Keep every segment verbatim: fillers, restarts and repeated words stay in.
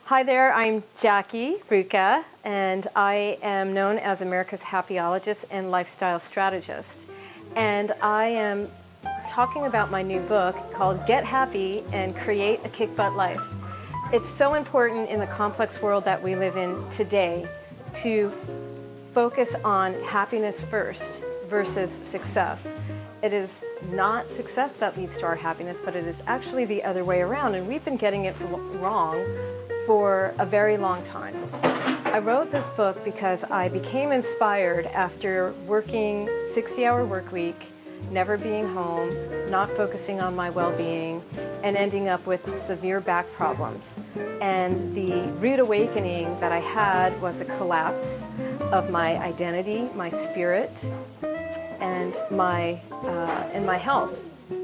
Hi there, I'm Jackie Ruka, and I am known as America's Happyologist and Lifestyle Strategist. And I am talking about my new book called Get Happy and Create a Kick Butt Life. It's so important in the complex world that we live in today to focus on happiness first versus success. It is not success that leads to our happiness, but it is actually the other way around, and we've been getting it wrong for a very long time. I wrote this book because I became inspired after working sixty hour work week, never being home, not focusing on my well-being, and ending up with severe back problems. And the rude awakening that I had was a collapse of my identity, my spirit, and my, uh, and my health.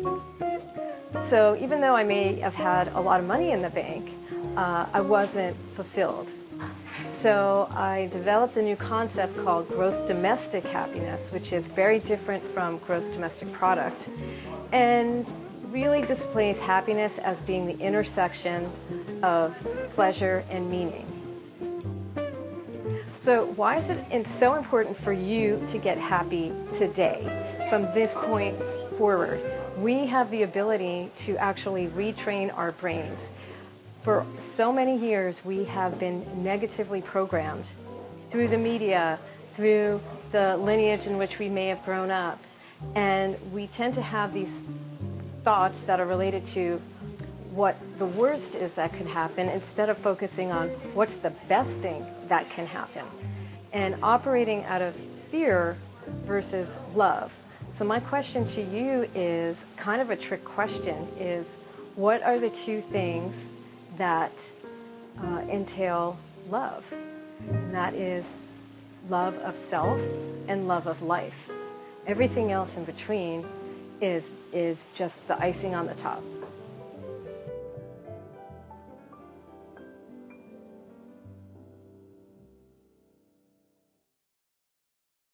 So even though I may have had a lot of money in the bank, Uh, I wasn't fulfilled. So I developed a new concept called gross domestic happiness, which is very different from gross domestic product, and really displays happiness as being the intersection of pleasure and meaning. So why is it so important for you to get happy today? From this point forward, we have the ability to actually retrain our brains. For so many years, we have been negatively programmed through the media, through the lineage in which we may have grown up. And we tend to have these thoughts that are related to what the worst is that could happen instead of focusing on what's the best thing that can happen. And operating out of fear versus love. So my question to you is kind of a trick question, is what are the two things that uh, entail love? And that is love of self and love of life. Everything else in between is, is just the icing on the top.